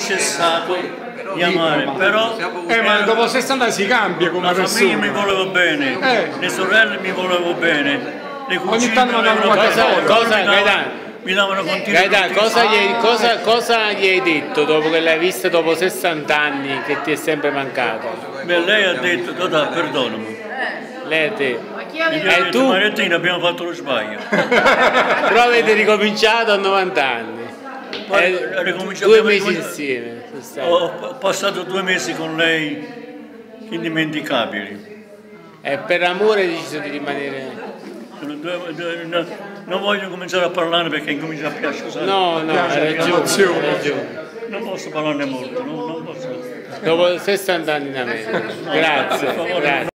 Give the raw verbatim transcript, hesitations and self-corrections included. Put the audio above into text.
cessato di amare, però eh, ma dopo sessanta anni si cambia come la persona. famiglia mi voleva bene, eh. le sorelle mi volevano bene, le cugine ogni tanto mi danno volevano qualche bene, cosa, mi davano, Gaetano, mi davano continuità. Gaetano, cosa gli, cosa, cosa gli hai detto dopo che l'hai vista dopo sessanta anni che ti è sempre mancato? Beh, lei ha detto, Totà, perdonami. Lei a te. Mi ha E detto, tu? Mariettina, abbiamo fatto lo sbaglio. Però avete ricominciato a novanta anni. Poi Eh, ricominciamo- due mesi ricominciamo- insieme. sono stati. Ho passato due mesi con lei indimenticabili. E per amore hai deciso di rimanere. Sono due- due- no, non voglio cominciare a parlare perché incomincia a piacere. No, no, hai ragione, hai ragione. Non posso parlarne molto, non, non posso. Dopo sessanta anni in America. Grazie, grazie.